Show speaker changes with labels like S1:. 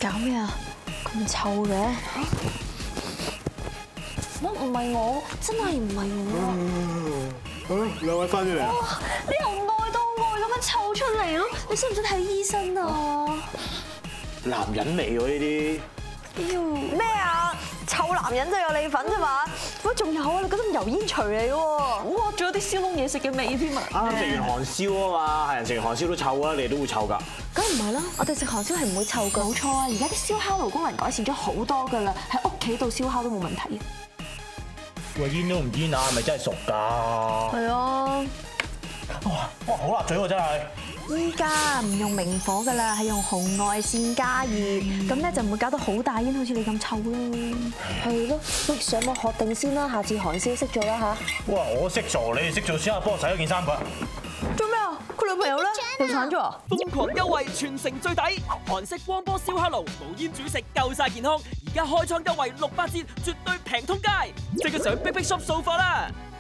S1: 搞咩啊？咁臭嘅？乜唔係我？真係唔係我。
S2: 兩位翻咗嚟啊！
S1: 你由內到外咁樣臭出嚟咯！你使唔使睇醫生啊？
S2: 男人嚟喎呢啲。
S1: 咩啊？臭男人就有你份啫嘛？喂，仲有啊！你嗰陣油煙除嚟嘅喎，哇！仲有啲燒燶嘢食嘅味添啊！
S2: 啱啱食完韓燒啊嘛，係人食完韓燒都臭啊，你哋都會臭㗎。
S1: 梗唔係啦，我哋食韓燒係唔會臭㗎。冇錯啊！而家啲燒烤爐功能改善咗好多㗎啦，喺屋企度燒烤都冇問題。
S3: 喂，煙都唔煙啊，係咪真係熟㗎？
S1: 係啊！
S3: 哇，好辣嘴喎真係。
S1: 依家唔用明火㗎啦，係用紅外線加熱，咁咧就唔會搞到好大煙，好似你咁臭咯。係咯，喂，上網學定先啦，下次韓燒識做啦嚇。
S3: 哇，我識做，你哋識做先啊，幫我洗咗件衫佢。
S1: 做咩啊？佢女朋友咧？流產咗啊？
S4: 瘋狂優惠，全城最抵！韓式光波燒烤爐，無煙煮食，夠晒健康。而家開倉優惠600折，絕對平通街！即刻上Big Big Shop 掃貨啦！